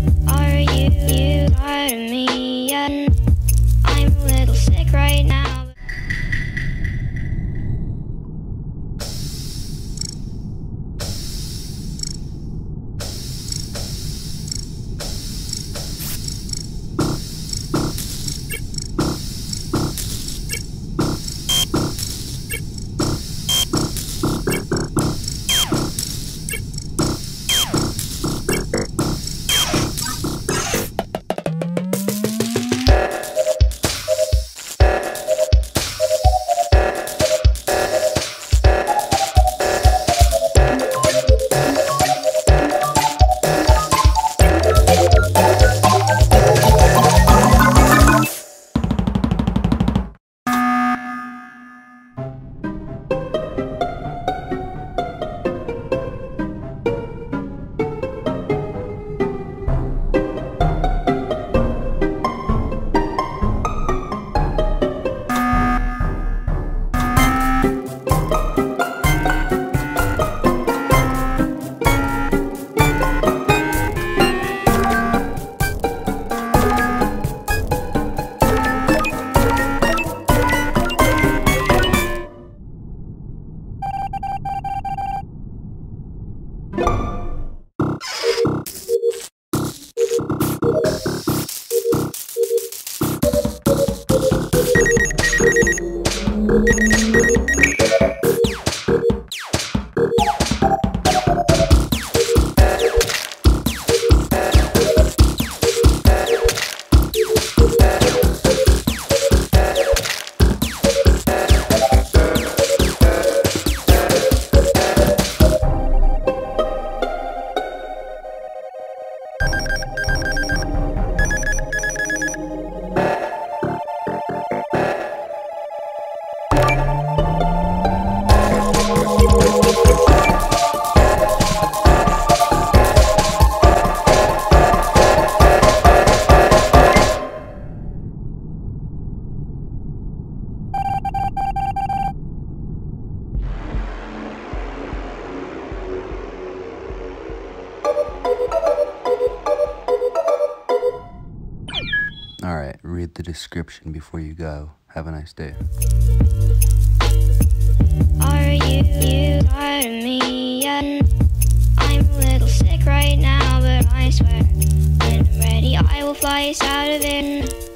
Are you tired of me yet? I'm a little sick right now. Alright, read the description before you go. Have a nice day. Are you tired of me yet? I'm a little sick right now, but I swear when I'm ready I will fly us out of it.